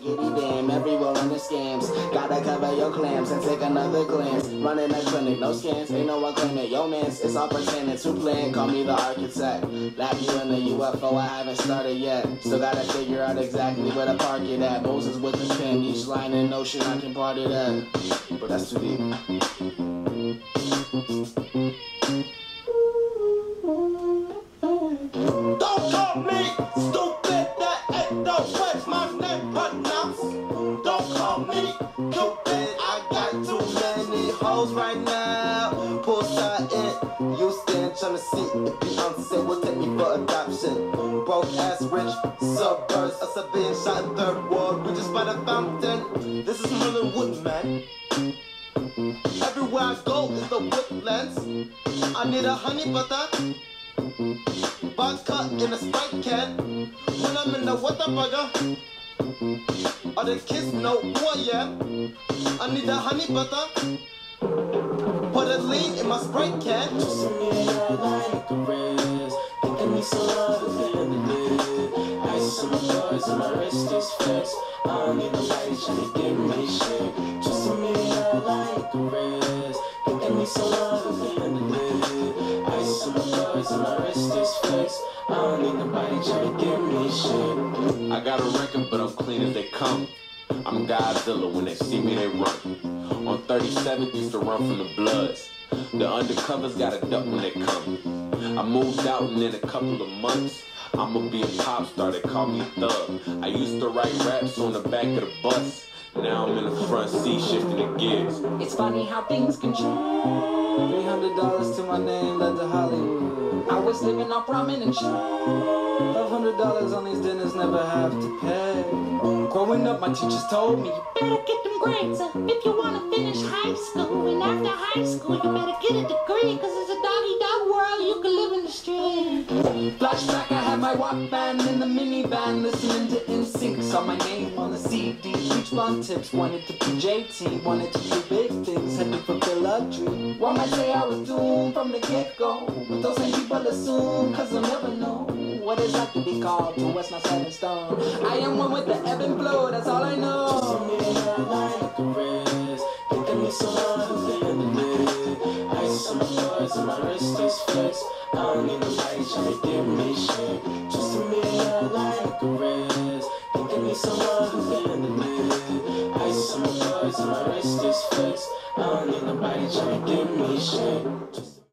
Diggity damn, everywhere on the scams. Gotta cover your clams and take another glance. Running a clinic, no scans, ain't no one claiming. Yo, mans, it's all pertaining to plan. Call me the architect. Lab you in the UFO, I haven't started yet. Still gotta figure out exactly where to park it at. Moses with the pen, each line in ocean I can part it at. But that's too deep. Don't call me stupid, that ain't no way my name pronounced. Don't call me stupid, I got too many hoes right now. Poolside in Houston, tryna see if Beyonce will take me for adoption. Broke ass rich suburbs, us are being shot in third world. We just by the fountain. This is Hollywood, man. Everywhere I go is the woodlands. I need a honey butter, vodka in a Sprite can. When I'm in the Whataburger, all the kids know who I am. I need a honey butter, put a lean in my Sprite can. Just me like a wrist, thinking me so hard at the end of it. Ice on my bars and my wrist is fixed. I don't need nobody tryna give me shit. Just me like a wrist, thinking me so hard at the end of it. Ice on my bars and my wrist is fixed. I don't need nobody tryna give me shit. I got a record, but I'm clean as they come. I'm Godzilla, when they see me they run. On 37th, used to run from the Bloods. The undercovers gotta duck when they come. I moved out and in a couple of months I'ma be a pop star, they call me a thug. I used to write raps on the back of the bus. Now I'm in the front seat shifting the gears. It's funny how things can change. $300 to my name led to Hollywood. I was living off ramen and shit. $500 on these dinners, never have to pay. Growing up, my teachers told me, You better get them grades up if you want to finish high school. And after high school, you better get a degree, cause it's a doggy-dog world, you can live in the street. flashback, I had my Walkman in the minivan, listening to NSYNC. Saw my name on the CD, reach blunt tips, wanted to be JT, wanted to do big things, had to fulfill a dream. One might say I was doomed from the get-go, but those same people assume, cause they'll never know what it's like to be called to West, not set in stone. I am one with the ebb and flow, that's all I know. Just me like a wrist, thinking me so hard at the end of it. Ice on my bars and my wrist is fixed. I don't need nobody tryna give me shit. Just me like a wrist, thinking me so hard at the end of it. Ice on my bars and my wrist is fixed. I don't need nobody tryna give me shit.